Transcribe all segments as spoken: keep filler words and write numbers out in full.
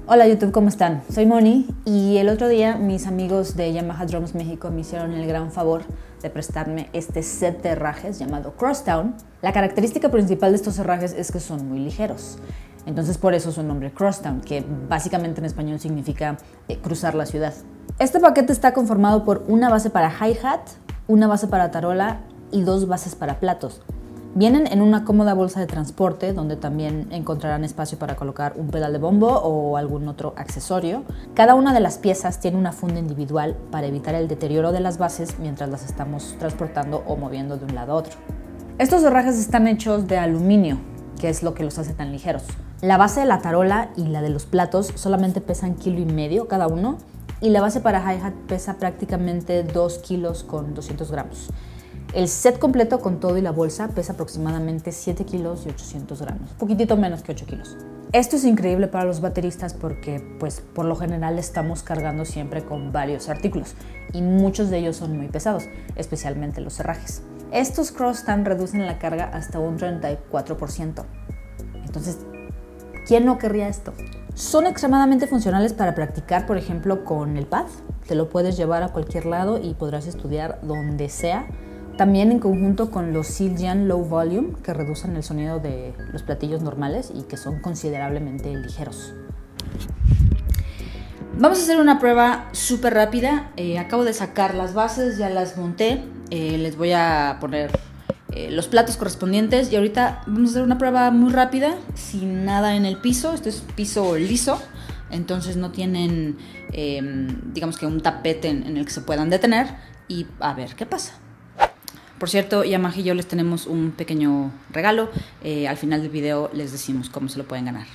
Hola YouTube, ¿cómo están? Soy Moni y el otro día mis amigos de Yamaha Drums México me hicieron el gran favor de prestarme este set de herrajes llamado Crosstown. La característica principal de estos herrajes es que son muy ligeros, entonces por eso su nombre Crosstown, que básicamente en español significa eh, cruzar la ciudad. Este paquete está conformado por una base para hi-hat, una base para tarola y dos bases para platos. Vienen en una cómoda bolsa de transporte donde también encontrarán espacio para colocar un pedal de bombo o algún otro accesorio. Cada una de las piezas tiene una funda individual para evitar el deterioro de las bases mientras las estamos transportando o moviendo de un lado a otro. Estos herrajes están hechos de aluminio, que es lo que los hace tan ligeros. La base de la tarola y la de los platos solamente pesan kilo y medio cada uno y la base para hi-hat pesa prácticamente dos kilos con doscientos gramos. El set completo con todo y la bolsa pesa aproximadamente siete kilos y ochocientos gramos, un poquitito menos que ocho kilos. Esto es increíble para los bateristas porque, pues, por lo general estamos cargando siempre con varios artículos y muchos de ellos son muy pesados, especialmente los herrajes. Estos Crosstown reducen la carga hasta un treinta y cuatro por ciento. Entonces, ¿quién no querría esto? Son extremadamente funcionales para practicar, por ejemplo, con el pad. Te lo puedes llevar a cualquier lado y podrás estudiar donde sea. También en conjunto con los Zildjian Low Volume, que reducen el sonido de los platillos normales y que son considerablemente ligeros. Vamos a hacer una prueba súper rápida. Eh, acabo de sacar las bases, ya las monté. Eh, les voy a poner eh, los platos correspondientes y ahorita vamos a hacer una prueba muy rápida, sin nada en el piso. Esto es piso liso, entonces no tienen, eh, digamos que un tapete en, en el que se puedan detener y a ver qué pasa. Por cierto, Yamaha y yo les tenemos un pequeño regalo. Eh, al final del video les decimos cómo se lo pueden ganar.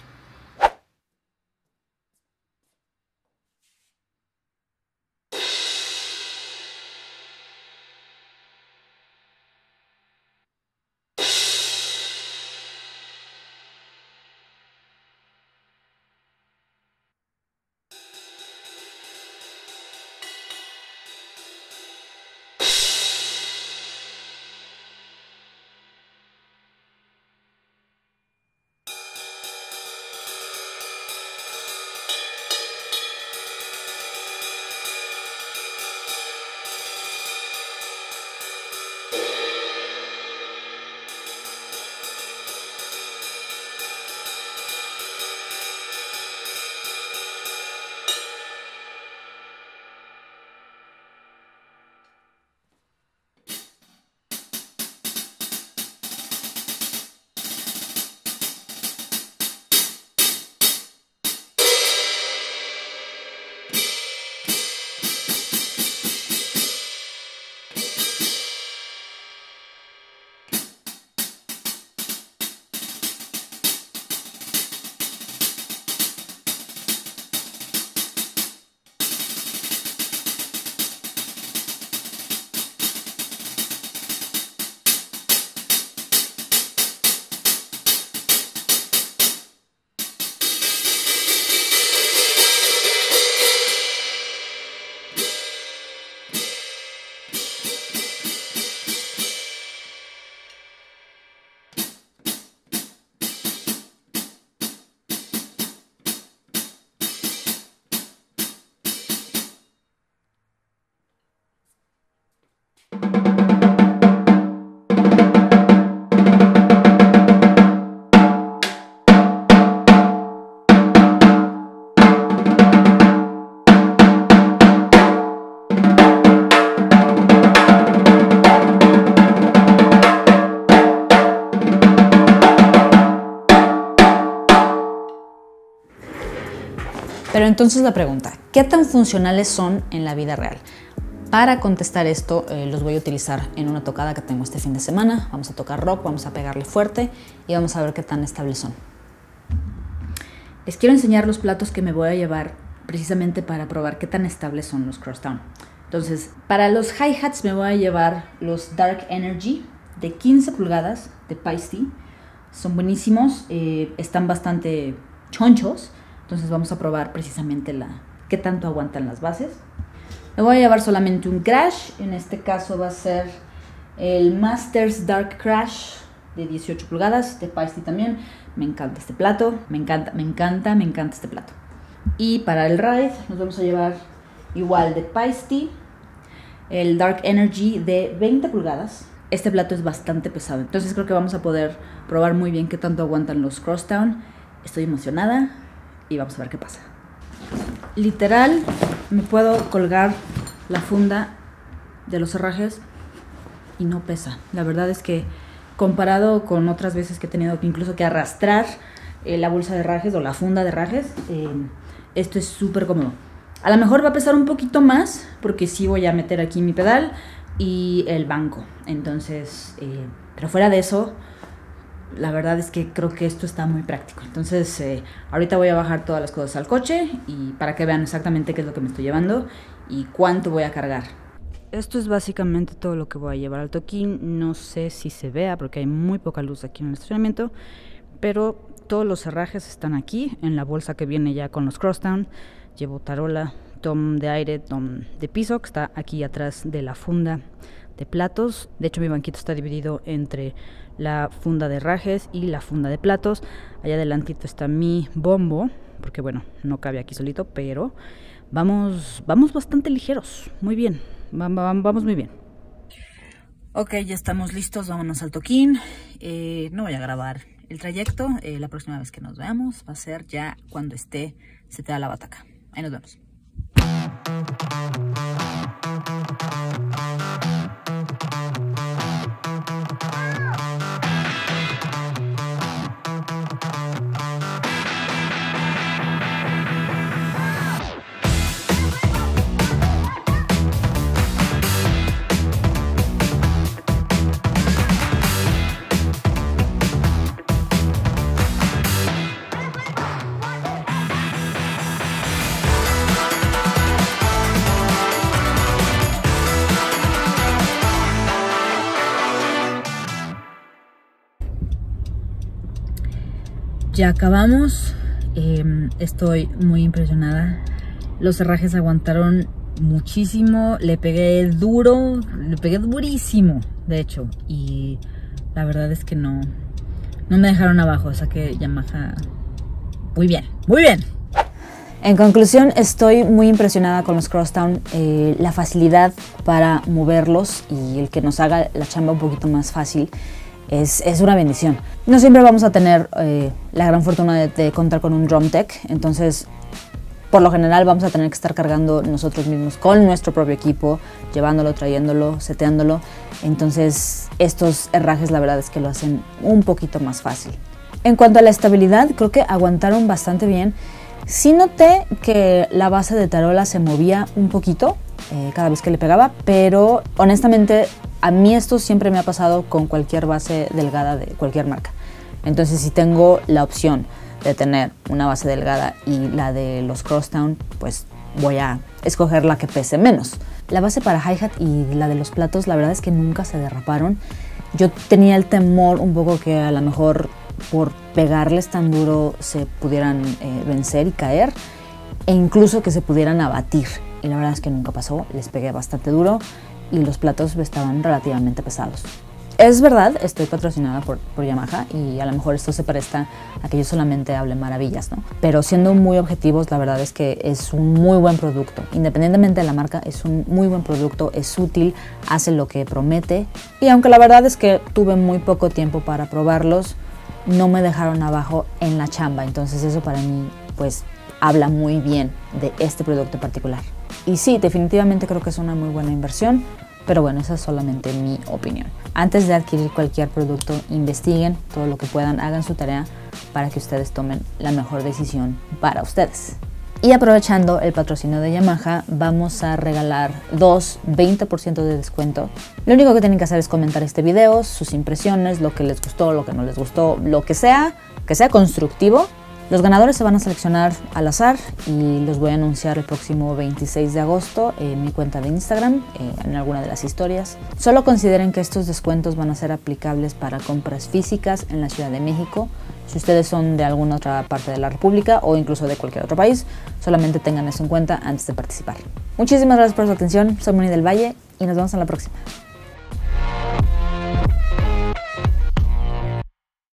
Pero entonces la pregunta, ¿qué tan funcionales son en la vida real? Para contestar esto, eh, los voy a utilizar en una tocada que tengo este fin de semana. Vamos a tocar rock, vamos a pegarle fuerte y vamos a ver qué tan estables son. Les quiero enseñar los platos que me voy a llevar precisamente para probar qué tan estables son los Crosstown. Entonces, para los hi-hats me voy a llevar los Dark Energy de quince pulgadas de Paiste. Son buenísimos, eh, están bastante chonchos. Entonces vamos a probar precisamente la, qué tanto aguantan las bases. Me voy a llevar solamente un crash, en este caso va a ser el Masters Dark Crash de dieciocho pulgadas, de Paiste también. Me encanta este plato, me encanta, me encanta, me encanta este plato. Y para el ride nos vamos a llevar igual de Paiste, el Dark Energy de veinte pulgadas. Este plato es bastante pesado, entonces creo que vamos a poder probar muy bien qué tanto aguantan los Crosstown. Estoy emocionada y vamos a ver qué pasa. Literal, me puedo colgar la funda de los herrajes y no pesa. La verdad es que comparado con otras veces que he tenido que incluso que arrastrar eh, la bolsa de herrajes o la funda de herrajes, eh, esto es súper cómodo. A lo mejor va a pesar un poquito más porque sí voy a meter aquí mi pedal y el banco. Entonces, eh, pero fuera de eso, la verdad es que creo que esto está muy práctico. Entonces, eh, ahorita voy a bajar todas las cosas al coche y para que vean exactamente qué es lo que me estoy llevando y cuánto voy a cargar. Esto es básicamente todo lo que voy a llevar al toquín. No sé si se vea porque hay muy poca luz aquí en el estacionamiento, pero todos los herrajes están aquí en la bolsa que viene ya con los Crosstown. Llevo tarola, tom de aire, tom de piso, que está aquí atrás de la funda de platos. De hecho, mi banquito está dividido entre la funda de herrajes y la funda de platos. Allá adelantito está mi bombo, porque bueno, no cabe aquí solito, pero vamos, vamos bastante ligeros. Muy bien, vamos muy bien. Ok, ya estamos listos, vámonos al toquín. Eh, no voy a grabar el trayecto, eh, la próxima vez que nos veamos va a ser ya cuando esté seteada la bataca. Ahí nos vemos. Ya acabamos, eh, estoy muy impresionada. Los herrajes aguantaron muchísimo, le pegué duro, le pegué durísimo, de hecho, y la verdad es que no, no me dejaron abajo, o sea que Yamaha, muy bien, muy bien. En conclusión, estoy muy impresionada con los Crosstown, eh, la facilidad para moverlos y el que nos haga la chamba un poquito más fácil. Es, es una bendición. No siempre vamos a tener eh, la gran fortuna de, de contar con un drum tech, entonces por lo general vamos a tener que estar cargando nosotros mismos con nuestro propio equipo, llevándolo, trayéndolo, seteándolo. Entonces estos herrajes la verdad es que lo hacen un poquito más fácil. En cuanto a la estabilidad, creo que aguantaron bastante bien. Sí noté que la base de tarola se movía un poquito eh, cada vez que le pegaba, pero honestamente a mí esto siempre me ha pasado con cualquier base delgada de cualquier marca. Entonces si tengo la opción de tener una base delgada y la de los Crosstown, pues voy a escoger la que pese menos. La base para hi-hat y la de los platos, la verdad es que nunca se derraparon. Yo tenía el temor un poco que a lo mejor por pegarles tan duro se pudieran eh, vencer y caer, e incluso que se pudieran abatir. Y la verdad es que nunca pasó, les pegué bastante duro y los platos estaban relativamente pesados. Es verdad, estoy patrocinada por, por Yamaha y a lo mejor esto se presta a que yo solamente hable maravillas, ¿no? Pero siendo muy objetivos, la verdad es que es un muy buen producto. Independientemente de la marca, es un muy buen producto, es útil, hace lo que promete. Y aunque la verdad es que tuve muy poco tiempo para probarlos, no me dejaron abajo en la chamba. Entonces eso para mí, pues, habla muy bien de este producto en particular. Y sí, definitivamente creo que es una muy buena inversión, pero bueno, esa es solamente mi opinión. Antes de adquirir cualquier producto, investiguen todo lo que puedan, hagan su tarea para que ustedes tomen la mejor decisión para ustedes. Y aprovechando el patrocinio de Yamaha, vamos a regalar dos veinte por ciento de descuento. Lo único que tienen que hacer es comentar este video, sus impresiones, lo que les gustó, lo que no les gustó, lo que sea, que sea constructivo. Los ganadores se van a seleccionar al azar y los voy a anunciar el próximo veintiséis de agosto en mi cuenta de Instagram, eh, en alguna de las historias. Solo consideren que estos descuentos van a ser aplicables para compras físicas en la Ciudad de México. Si ustedes son de alguna otra parte de la República o incluso de cualquier otro país, solamente tengan eso en cuenta antes de participar. Muchísimas gracias por su atención, soy Moni del Valle y nos vemos en la próxima.